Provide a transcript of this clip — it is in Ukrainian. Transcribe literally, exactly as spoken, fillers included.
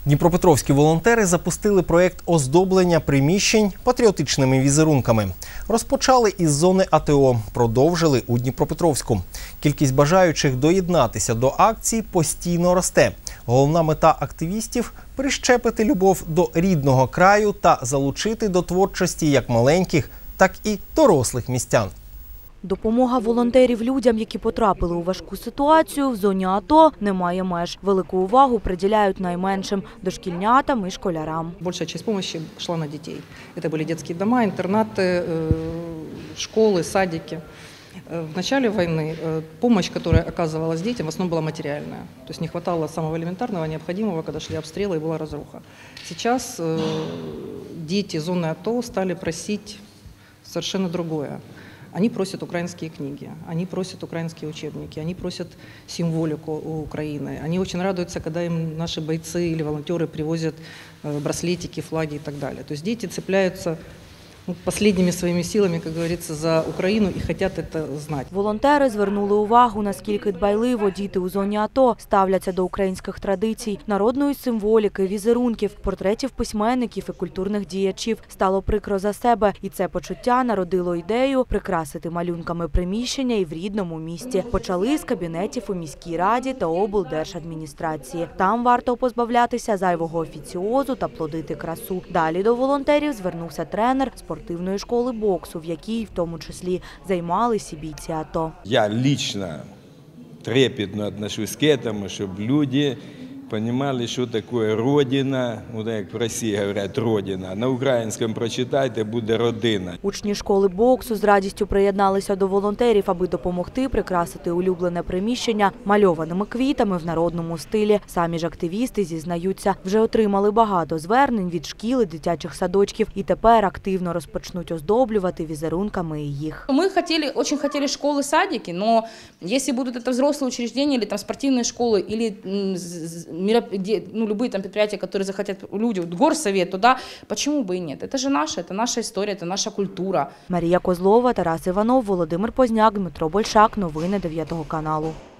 Дніпропетровські волонтери запустили проєкт оздоблення приміщень патріотичними візерунками. Розпочали із зони А Т О, продовжили у Дніпропетровську. Кількість бажаючих доєднатися до акції постійно росте. Головна мета активістів – прищепити любов до рідного краю та залучити до творчості як маленьких, так і дорослих містян. Допомога волонтерів людям, які потрапили у важку ситуацію в зоні А Т О, не має меж. Велику увагу приділяють найменшим – дошкільнятам і школярам. Большая часть помощи шла на детей. Это были детские дома, интернаты, школы, садики. В начале войны помощь, которая оказывалась детям, в основном была материальная. То есть не хватало самого элементарного, необходимого, когда шли обстрелы и была разруха. Сейчас дети зоны А Т О стали просить совершенно другое. Они просят украинские книги, они просят украинские учебники, они просят символику Украины. Они очень радуются, когда им наши бойцы или волонтеры привозят браслетики, флаги и так далее. То есть дети цепляются последними своїми силами, як говориться, за Україну і хочуть це знати. Волонтери звернули увагу, наскільки дбайливо діти у зоні А Т О ставляться до українських традицій, народної символіки, візерунків, портретів письменників і культурних діячів. Стало прикро за себе, і це почуття народило ідею прикрасити малюнками приміщення і в рідному місті. Почали з кабінетів у міській раді та облдержадміністрації. Там варто позбавлятися зайвого офіціозу та плодити красу. Далі до волонтерів звернувся тренер спортивної школи боксу, в якій в тому числі займалися бійці А Т О. Я лично трепетно отношусь к этому, чтобы люди понимали, что такое родина, вот як в Росії говорять родина. На українському прочитайте, буде родина. Учні школи боксу з радістю приєдналися до волонтерів, аби допомогти прикрасити улюблене приміщення мальованими квітами в народному стилі. Самі ж активісти зізнаються, вже отримали багато звернень від шкіл і дитячих садочків і тепер активно розпочнуть оздоблювати візерунками і їх. Ми хотіли, дуже хотіли школи, садики, але якщо будуть це взрослі учреждения, або там спортивні школи, або ну, любые там предприятия, которые захотят люди, горсовет, туда, почему бы и нет? Это же наше, это наша история, это наша культура. Марія Козлова, Тарас Іванов, Володимир Позняк, Дмитро Большак. Новини дев'ятого каналу.